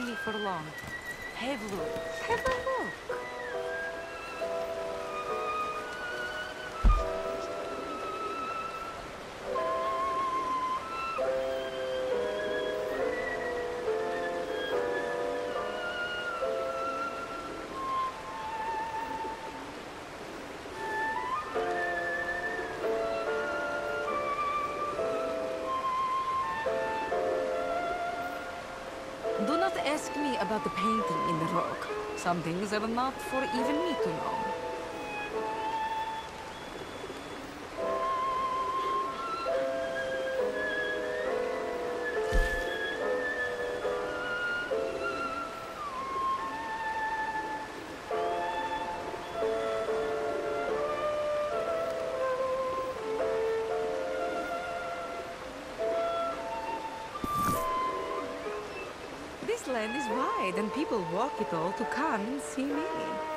really for long. Have a look. Have a look. Do not ask me about the painting in the rock. Some things are not for even me to know. This land is wide, and people walk it all to come and see me.